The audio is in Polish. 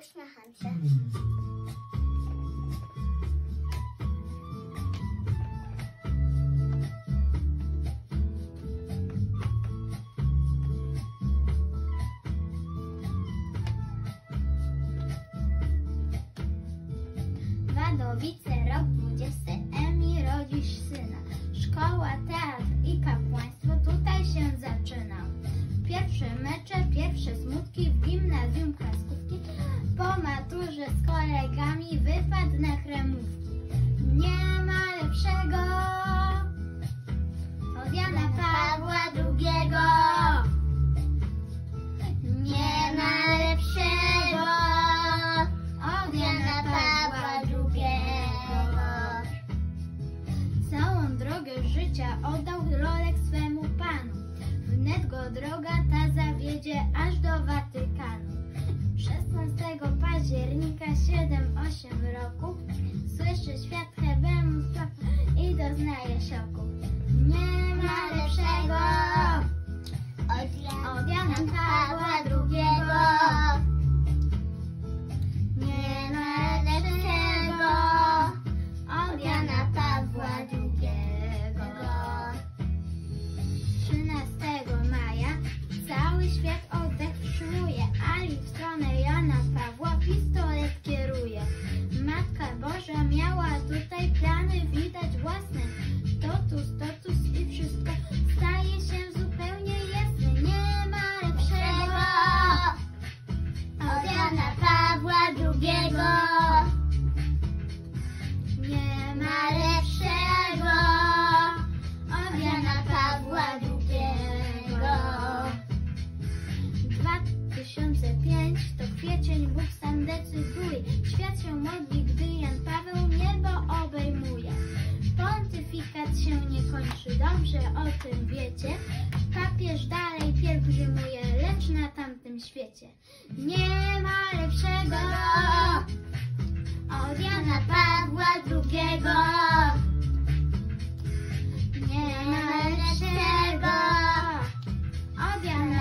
Uśmiecham się. Wadowice, rok 20, Emi, rodzisz syna. Szkoła, teatr i kapłaństwo tutaj się zaczyna. Pierwsze mecze, pierwsze smutki w gimnazjum kreskówki. Po maturze z kolegami wypad na kremówki. Nie ma lepszego od Jana Pawła II. Nie ma lepszego od Jana Pawła II. Całą drogę życia oddał rolę swemu panu. Wnet go droga ta zawiedzie aż do Watykanu. 16 października 7-8 roku słyszy świat Hebemus i doznaje szoku. Nie ma lepszego od Jana Pawła II. Nie ma lepszego od Jana Pawła II. 13 maja cały świat oddech wstrzymuje, Ali w stronę Jana Pawła pistolet kieruje. Matka Boża miała tutaj plany widać własne. Totus i wszystko staje się zupełnie jasne. Nie ma lepszego od Jana Pawła II. Nie ma lepszego od Jana Pawła II. 2005 to kwiecień, Bóg sam decyduje. Świat się modli, gdy Jan Paweł niebo obejmuje. Pontyfikat się nie kończy, dobrze o tym wiecie. Papież dalej pielgrzymuje, lecz na tamtym świecie nie ma lepszego od Jana Pawła II. Nie ma lepszego od Jana